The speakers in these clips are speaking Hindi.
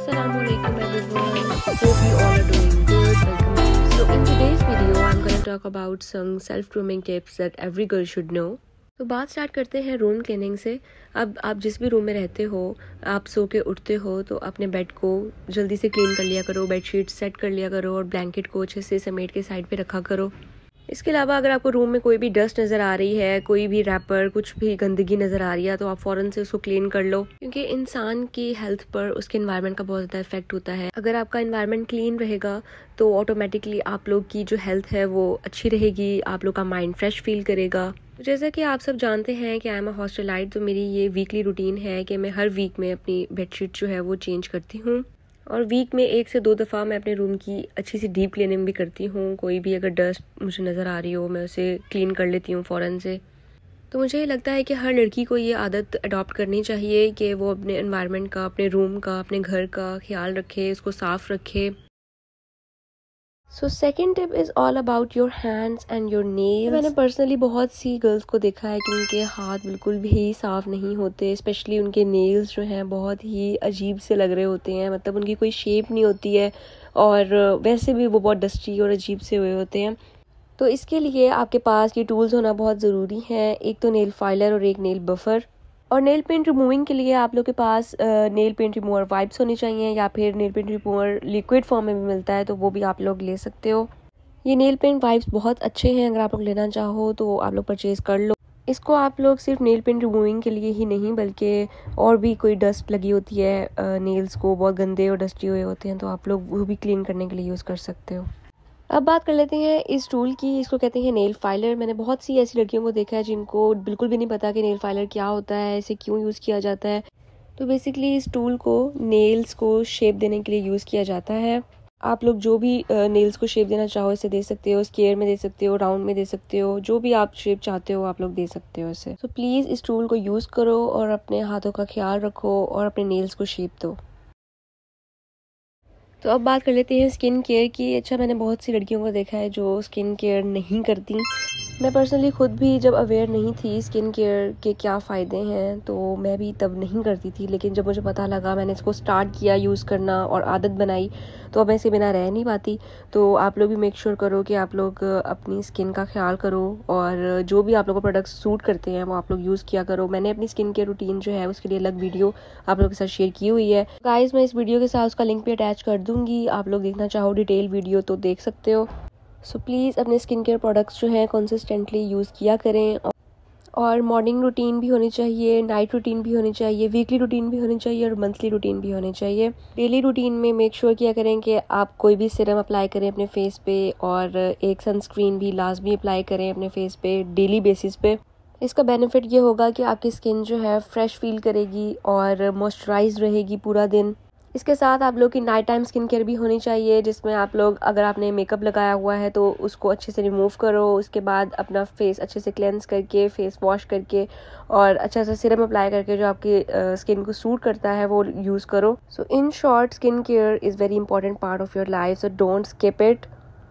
Assalamualaikum everyone. Hope you all are doing good. Welcome. So in today's video I'm going to talk about some self-grooming tips that every girl should know. तो बात स्टार्ट करते हैं रूम क्लीनिंग से। अब आप जिस भी रूम में रहते हो, आप सो के उठते हो तो अपने बेड को जल्दी से क्लीन कर लिया करो, बेडशीट सेट कर लिया करो और ब्लैंकेट को अच्छे से समेट के साइड पे रखा करो। इसके अलावा अगर आपको रूम में कोई भी डस्ट नज़र आ रही है, कोई भी रैपर, कुछ भी गंदगी नज़र आ रही है, तो आप फ़ौरन से उसको क्लीन कर लो, क्योंकि इंसान की हेल्थ पर उसके एनवायरनमेंट का बहुत ज़्यादा इफेक्ट होता है। अगर आपका एनवायरनमेंट क्लीन रहेगा तो ऑटोमेटिकली आप लोग की जो हेल्थ है वो अच्छी रहेगी, आप लोग का माइंड फ्रेश फील करेगा। तो जैसा कि आप सब जानते हैं कि आई एम अ हॉस्टलाइट, तो मेरी ये वीकली रूटीन है कि मैं हर वीक में अपनी बेडशीट जो है वो चेंज करती हूँ और वीक में 1 से 2 दफ़ा मैं अपने रूम की अच्छी सी डीप क्लीनिंग भी करती हूँ। कोई भी अगर डस्ट मुझे नज़र आ रही हो मैं उसे क्लीन कर लेती हूँ फ़ौरन से। तो मुझे लगता है कि हर लड़की को ये आदत अडॉप्ट करनी चाहिए कि वो अपने एनवायरनमेंट का, अपने रूम का, अपने घर का ख्याल रखे, उसको साफ़ रखे। So second tip is all about your hands and your nails. मैंने पर्सनली बहुत सी गर्ल्स को देखा है कि उनके हाथ बिल्कुल भी साफ़ नहीं होते, स्पेशली उनके नेल्स जो हैं बहुत ही अजीब से लग रहे होते हैं, मतलब उनकी कोई शेप नहीं होती है और वैसे भी वो बहुत डस्टी और अजीब से हुए होते हैं। तो इसके लिए आपके पास ये टूल्स होना बहुत ज़रूरी है। एक तो नेल फाइलर और एक नेल बफर। और नेल पेंट रिमूविंग के लिए आप लोग के पास नेल पेंट रिमूवर वाइप्स होनी चाहिए, या फिर nail paint remover liquid form में भी मिलता है तो वो भी आप लोग ले सकते हो। ये नेल पेंट वाइप्स बहुत अच्छे हैं, अगर आप लोग लेना चाहो तो आप लोग परचेज़ कर लो। इसको आप लोग सिर्फ नेल पेंट रिमूविंग के लिए ही नहीं, बल्कि और भी कोई डस्ट लगी होती है नेल्स को, बहुत गंदे और डस्टी हुए होते हैं, तो आप लोग वो भी क्लीन करने के लिए यूज़ कर सकते हो। अब बात कर लेते हैं इस टूल की। इसको कहते हैं नेल फाइलर। मैंने बहुत सी ऐसी लड़कियों को देखा है जिनको बिल्कुल भी नहीं पता कि नेल फाइलर क्या होता है, इसे क्यों यूज़ किया जाता है। तो बेसिकली इस टूल को नेल्स को शेप देने के लिए यूज़ किया जाता है। आप लोग जो भी नेल्स को शेप देना चाहो इसे दे सकते हो, स्क्वायर में दे सकते हो, राउंड में दे सकते हो, जो भी आप शेप चाहते हो आप लोग दे सकते हो इसे। तो प्लीज़ इस टूल को यूज़ करो और अपने हाथों का ख्याल रखो और अपने नेल्स को शेप दो। तो अब बात कर लेते हैं स्किन केयर की। अच्छा, मैंने बहुत सी लड़कियों को देखा है जो स्किन केयर नहीं करती। मैं पर्सनली खुद भी जब अवेयर नहीं थी स्किन केयर के क्या फ़ायदे हैं तो मैं भी तब नहीं करती थी, लेकिन जब मुझे पता लगा, मैंने इसको स्टार्ट किया यूज़ करना और आदत बनाई, तो अब मैं इसे बिना रह नहीं पाती। तो आप लोग भी मेक श्योर करो कि आप लोग अपनी स्किन का ख्याल करो और जो भी आप लोगों को प्रोडक्ट्स सूट करते हैं वो आप लोग यूज़ किया करो। मैंने अपनी स्किन केयर रूटीन जो है उसके लिए अलग वीडियो आप लोगों के साथ शेयर की हुई है। गाइस, मैं इस वीडियो के साथ उसका लिंक भी अटैच कर दूँगी, आप लोग देखना चाहो डिटेल वीडियो तो देख सकते हो। सो प्लीज़ अपने स्किन केयर प्रोडक्ट्स जो हैं कंसिस्टेंटली यूज़ किया करें और मॉर्निंग रूटीन भी होनी चाहिए, नाइट रूटीन भी होनी चाहिए, वीकली रूटीन भी होनी चाहिए और मंथली रूटीन भी होनी चाहिए। डेली रूटीन में मेक श्योर किया करें कि आप कोई भी सीरम अप्लाई करें अपने फेस पे और एक सनस्क्रीन भी लाजमी अप्लाई करें अपने फेस पे डेली बेसिस पे। इसका बेनिफिट ये होगा कि आपकी स्किन जो है फ्रेश फील करेगी और मॉइस्चराइज रहेगी पूरा दिन। इसके साथ आप लोग की नाइट टाइम स्किन केयर भी होनी चाहिए, जिसमें आप लोग अगर आपने मेकअप लगाया हुआ है तो उसको अच्छे से रिमूव करो, उसके बाद अपना फेस अच्छे से क्लेंस करके, फेस वॉश करके और अच्छा सा सीरम अप्लाई करके जो आपकी स्किन को सूट करता है वो यूज़ करो। So in short, skin care is very important part of your life, so don't skip it.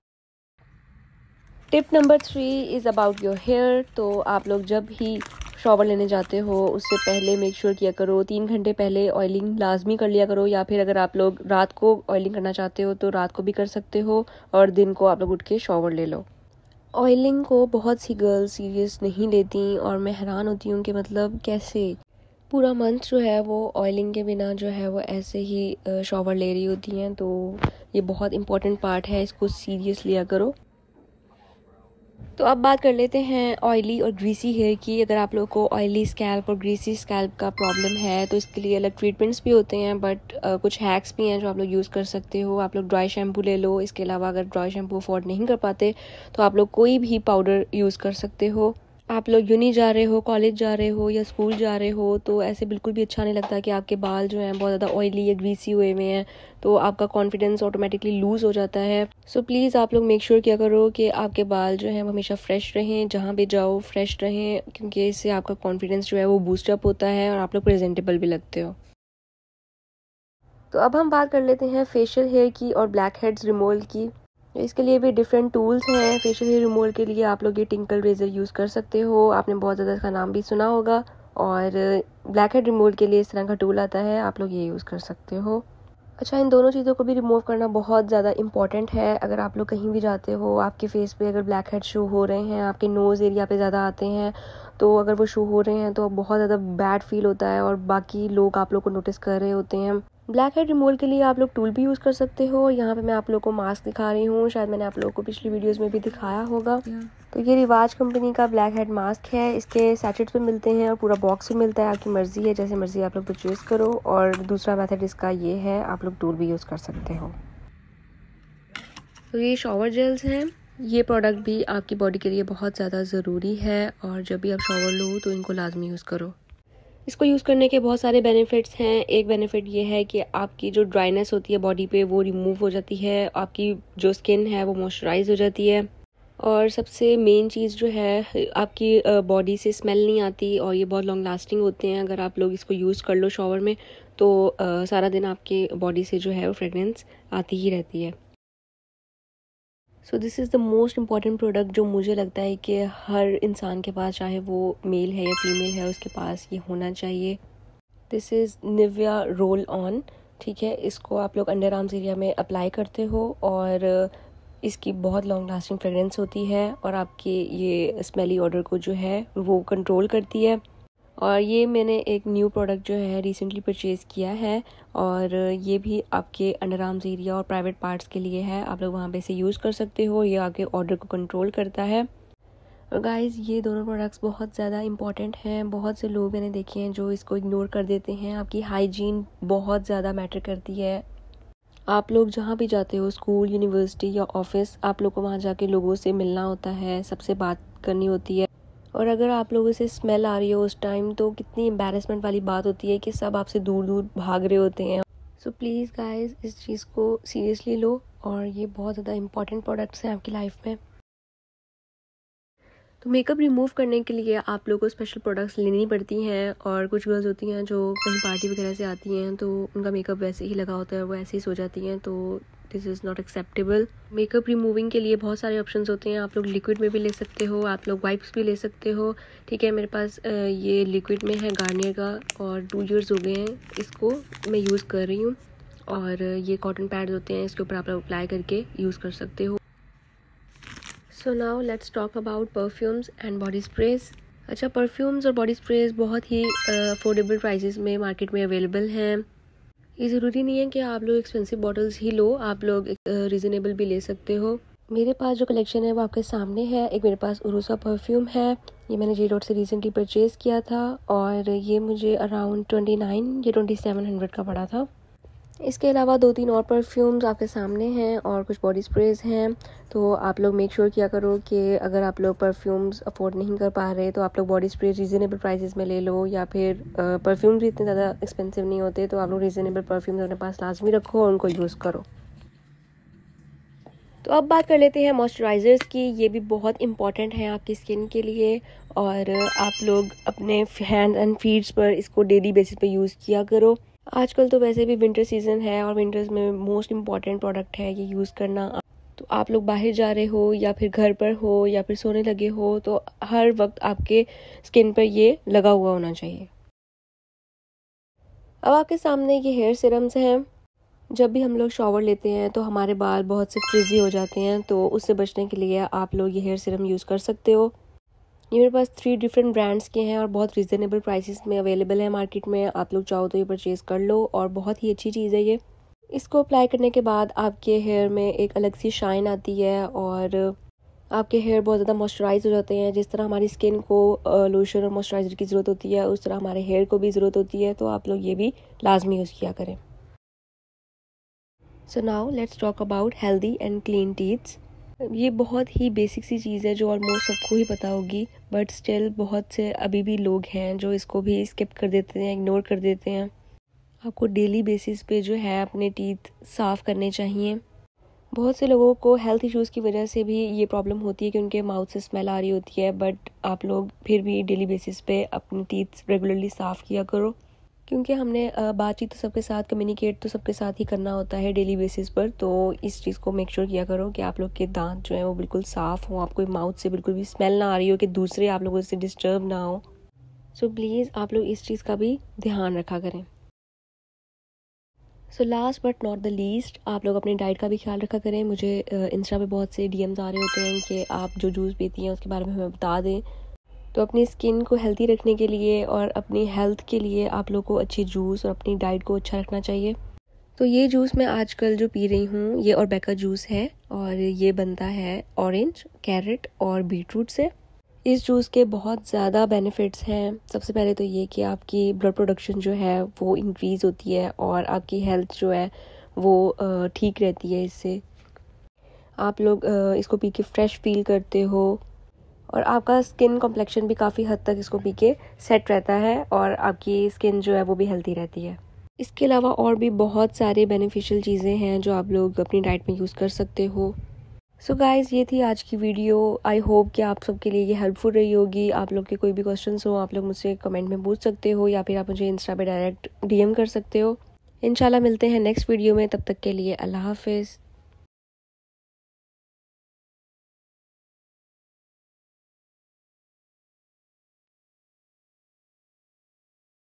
Tip number 3 is about your hair. तो आप लोग जब ही शॉवर लेने जाते हो उससे पहले मेक श्योर किया करो 3 घंटे पहले ऑयलिंग लाजमी कर लिया करो, या फिर अगर आप लोग रात को ऑयलिंग करना चाहते हो तो रात को भी कर सकते हो और दिन को आप लोग उठ के शॉवर ले लो। ऑयलिंग को बहुत सी गर्ल्स सीरियस नहीं लेती और मैं हैरान होती हूँ कि मतलब कैसे पूरा मंथ जो है वो ऑयलिंग के बिना जो है वो ऐसे ही शॉवर ले रही होती हैं। तो ये बहुत इंपॉर्टेंट पार्ट है, इसको सीरियस लिया करो। तो अब बात कर लेते हैं ऑयली और ग्रीसी हेयर की। अगर आप लोग को ऑयली स्कैल्प और ग्रीसी स्कैल्प का प्रॉब्लम है तो इसके लिए अलग ट्रीटमेंट्स भी होते हैं, बट कुछ हैक्स भी हैं जो आप लोग यूज़ कर सकते हो। आप लोग ड्राई शैम्पू ले लो। इसके अलावा अगर ड्राई शैम्पू अफोर्ड नहीं कर पाते तो आप लोग कोई भी पाउडर यूज़ कर सकते हो। आप लोग यूनी जा रहे हो, कॉलेज जा रहे हो या स्कूल जा रहे हो तो ऐसे बिल्कुल भी अच्छा नहीं लगता कि आपके बाल जो हैं बहुत ज़्यादा ऑयली या ग्रीसी हुए हुए हैं, तो आपका कॉन्फिडेंस ऑटोमेटिकली लूज़ हो जाता है। सो प्लीज़ आप लोग मेक श्योर किया करो कि आपके बाल जो हैं वो हमेशा फ्रेश रहें, जहाँ भी जाओ फ्रेश रहें, क्योंकि इससे आपका कॉन्फिडेंस जो है वो बूस्टअप होता है और आप लोग प्रेजेंटेबल भी लगते हो। तो अब हम बात कर लेते हैं फेशियल हेयर की और ब्लैक हेड्स रिमूवल की। इसके लिए भी डिफरेंट टूल्स हैं। फेशियल हेयर रिमूवल के लिए आप लोग ये टिंकल रेजर यूज़ कर सकते हो, आपने बहुत ज़्यादा इसका नाम भी सुना होगा। और ब्लैक हेड रिमूवल के लिए इस तरह का टूल आता है, आप लोग ये यूज़ कर सकते हो। अच्छा, इन दोनों चीज़ों को भी रिमूव करना बहुत ज़्यादा इंपॉर्टेंट है। अगर आप लोग कहीं भी जाते हो, आपके फेस पे अगर ब्लैक हेड शो हो रहे हैं, आपके नोज़ एरिया पे ज़्यादा आते हैं, तो अगर वो शो हो रहे हैं तो बहुत ज़्यादा बैड फील होता है और बाकी लोग आप लोग को नोटिस कर रहे होते हैं। ब्लैक हेड रिमूवल के लिए आप लोग टूल भी यूज़ कर सकते हो। यहाँ पे मैं आप लोग को मास्क दिखा रही हूँ, शायद मैंने आप लोग को पिछली वीडियोज़ में भी दिखाया होगा। तो ये रिवाज कंपनी का ब्लैक हेड मास्क है। इसके सैचेट्स में मिलते हैं और पूरा बॉक्स भी मिलता है। आपकी मर्ज़ी है, जैसे मर्ज़ी आप लोग परचेज़ करो। और दूसरा मेथड इसका ये है, आप लोग टूल भी यूज़ कर सकते हो। तो ये शॉवर जेल्स हैं। ये प्रोडक्ट भी आपकी बॉडी के लिए बहुत ज़्यादा ज़रूरी है और जब भी आप शॉवर लो तो इनको लाजमी यूज़ करो। इसको यूज़ करने के बहुत सारे बेनिफिट्स हैं। एक बेनिफिट ये है कि आपकी जो ड्राइनेस होती है बॉडी पे वो रिमूव हो जाती है, आपकी जो स्किन है वो मॉइस्चराइज हो जाती है और सबसे मेन चीज़ जो है, आपकी बॉडी से स्मेल नहीं आती और ये बहुत लॉन्ग लास्टिंग होते हैं। अगर आप लोग इसको यूज़ कर लो शॉवर में तो सारा दिन आपके बॉडी से जो है वो फ्रेगरेंस आती ही रहती है। So this is the most important product जो मुझे लगता है कि हर इंसान के पास, चाहे वो मेल है या फीमेल है, उसके पास ये होना चाहिए। This is Nivea roll on. ठीक है, इसको आप लोग अंडर आर्म्स एरिया में अप्लाई करते हो और इसकी बहुत लॉन्ग लास्टिंग फ्रेगरेंस होती है और आपके ये स्मेली ऑर्डर को जो है वो कंट्रोल करती है। और ये मैंने एक न्यू प्रोडक्ट जो है रिसेंटली परचेज़ किया है और ये भी आपके अंडर आर्म्स एरिया और प्राइवेट पार्ट्स के लिए है। आप लोग वहाँ पे से यूज़ कर सकते हो। ये आपके ऑर्डर को कंट्रोल करता है। और गाइज़, ये दोनों प्रोडक्ट्स बहुत ज़्यादा इंपॉर्टेंट हैं। बहुत से लोग मैंने देखे हैं जो इसको इग्नोर कर देते हैं। आपकी हाइजीन बहुत ज़्यादा मैटर करती है। आप लोग जहाँ भी जाते हो, स्कूल, यूनिवर्सिटी या ऑफिस, आप लोग को वहाँ जाके लोगों से मिलना होता है, सबसे बात करनी होती है और अगर आप लोगों से स्मेल आ रही हो उस टाइम तो कितनी एम्बैरेसमेंट वाली बात होती है कि सब आपसे दूर दूर भाग रहे होते हैं। सो प्लीज़ गाइज, इस चीज़ को सीरियसली लो और ये बहुत ज़्यादा इंपॉर्टेंट प्रोडक्ट्स हैं आपकी लाइफ में। तो मेकअप रिमूव करने के लिए आप लोगों को स्पेशल प्रोडक्ट्स लेनी पड़ती हैं और कुछ गर्ल्स होती हैं जो कहीं पार्टी वगैरह से आती हैं तो उनका मेकअप वैसे ही लगा होता है, वो ऐसे ही सो जाती हैं, तो this is not acceptable. Makeup removing के लिए बहुत सारे ऑप्शंस होते हैं। आप लोग लिक्विड में भी ले सकते हो, आप लोग वाइप्स भी ले सकते हो। ठीक है, मेरे पास ये लिक्विड में है गार्नियर का और 2 ईयर्स हो गए हैं इसको मैं यूज़ कर रही हूँ। और ये कॉटन पैड्स होते हैं, इसके ऊपर आप लोग अप्लाई करके यूज़ कर सकते हो। So now let's talk about perfumes and body sprays. अच्छा, परफ्यूम्स और बॉडी स्प्रेज बहुत ही अफोर्डेबल प्राइसेस में मार्केट में अवेलेबल हैं। ये ज़रूरी नहीं है कि आप लोग एक्सपेंसिव बॉटल्स ही लो, आप लोग रीज़नेबल भी ले सकते हो। मेरे पास जो कलेक्शन है वो आपके सामने है। एक मेरे पास उरूसा परफ्यूम है, ये मैंने जे डॉट से रिसेंटली परचेज़ किया था और ये मुझे अराउंड 29 या 2700 का पड़ा था। इसके अलावा 2-3 और परफ्यूम्स आपके सामने हैं और कुछ बॉडी स्प्रेज हैं। तो आप लोग मेक श्योर किया करो कि अगर आप लोग परफ्यूम्स अफोर्ड नहीं कर पा रहे तो आप लोग बॉडी स्प्रेज रीज़नेबल प्राइसेस में ले लो, या फिर परफ्यूम्स भी इतने ज़्यादा एक्सपेंसिव नहीं होते तो आप लोग रीज़नेबल परफ्यूम्स अपने पास लाजमी रखो और उनको यूज़ करो। तो अब बात कर लेते हैं मॉइस्चराइज़र्स की। ये भी बहुत इंपॉर्टेंट है आपकी स्किन के लिए और आप लोग अपने हैंड एंड फीट्स पर इसको डेली बेसिस पे यूज़ किया करो। आजकल तो वैसे भी विंटर सीज़न है और विंटर्स में मोस्ट इम्पॉर्टेंट प्रोडक्ट है ये यूज़ करना। तो आप लोग बाहर जा रहे हो या फिर घर पर हो या फिर सोने लगे हो तो हर वक्त आपके स्किन पर ये लगा हुआ होना चाहिए। अब आपके सामने ये हेयर सीरम्स हैं। जब भी हम लोग शॉवर लेते हैं तो हमारे बाल बहुत से फ्रिजी हो जाते हैं, तो उससे बचने के लिए आप लोग ये हेयर सीरम यूज़ कर सकते हो। ये मेरे पास 3 डिफरेंट ब्रांड्स के हैं और बहुत रिजनेबल प्राइसेस में अवेलेबल है मार्केट में। आप लोग चाहो तो ये परचेज़ कर लो और बहुत ही अच्छी चीज़ है ये। इसको अप्लाई करने के बाद आपके हेयर में एक अलग सी शाइन आती है और आपके हेयर बहुत ज़्यादा मॉइस्चराइज हो जाते हैं। जिस तरह हमारी स्किन को लोशन और मॉइस्चराइज़र की ज़रूरत होती है उस तरह हमारे हेयर को भी ज़रूरत होती है, तो आप लोग ये भी लाजमी यूज़ किया करें। So now let's talk about healthy and clean teeths. ये बहुत ही बेसिक सी चीज़ है जो ऑलमोस्ट सबको ही पता होगी, बट स्टिल बहुत से अभी भी लोग हैं जो इसको भी स्किप कर देते हैं, इग्नोर कर देते हैं। आपको डेली बेसिस पे जो है अपने टीथ साफ़ करने चाहिए। बहुत से लोगों को हेल्थ इश्यूज़ की वजह से भी ये प्रॉब्लम होती है कि उनके माउथ से स्मेल आ रही होती है, बट आप लोग फिर भी डेली बेसिस पे अपने टीथ रेगुलरली साफ़ किया करो, क्योंकि हमने बातचीत तो सबके साथ, कम्युनिकेट तो सबके साथ ही करना होता है डेली बेसिस पर। तो इस चीज़ को मेक श्योर किया करो कि आप लोग के दांत जो हैं वो बिल्कुल साफ़ हों, आपको माउथ से बिल्कुल भी स्मेल ना आ रही हो कि दूसरे आप लोगों से डिस्टर्ब ना हो। सो प्लीज़ आप लोग इस चीज़ का भी ध्यान रखा करें। So last but not the least, आप लोग अपनी डाइट का भी ख्याल रखा करें। मुझे इंस्टा पे बहुत से डीएम्स आ रहे होते हैं कि आप जो जूस पीती हैं उसके बारे में हमें बता दें। तो अपनी स्किन को हेल्दी रखने के लिए और अपनी हेल्थ के लिए आप लोग को अच्छी जूस और अपनी डाइट को अच्छा रखना चाहिए। तो ये जूस मैं आजकल जो पी रही हूँ ये ऑरबेका जूस है और ये बनता है ऑरेंज, कैरेट और बीटरूट से। इस जूस के बहुत ज़्यादा बेनिफिट्स हैं। सबसे पहले तो ये कि आपकी ब्लड प्रोडक्शन जो है वो इंक्रीज़ होती है और आपकी हेल्थ जो है वो ठीक रहती है। इससे आप लोग इसको पी के फ्रेश फील करते हो और आपका स्किन कॉम्प्लेक्शन भी काफ़ी हद तक इसको पी के सेट रहता है और आपकी स्किन जो है वो भी हेल्दी रहती है। इसके अलावा और भी बहुत सारे बेनिफिशियल चीज़ें हैं जो आप लोग अपनी डाइट में यूज़ कर सकते हो। सो गाइज़, ये थी आज की वीडियो। आई होप कि आप सबके लिए ये हेल्पफुल रही होगी। आप लोग के कोई भी क्वेश्चंस हो आप लोग मुझसे कमेंट में पूछ सकते हो या फिर आप मुझे इंस्टा पे डायरेक्ट डीएम कर सकते हो। इंशाल्लाह मिलते हैं नेक्स्ट वीडियो में, तब तक के लिए अल्लाह हाफिज़।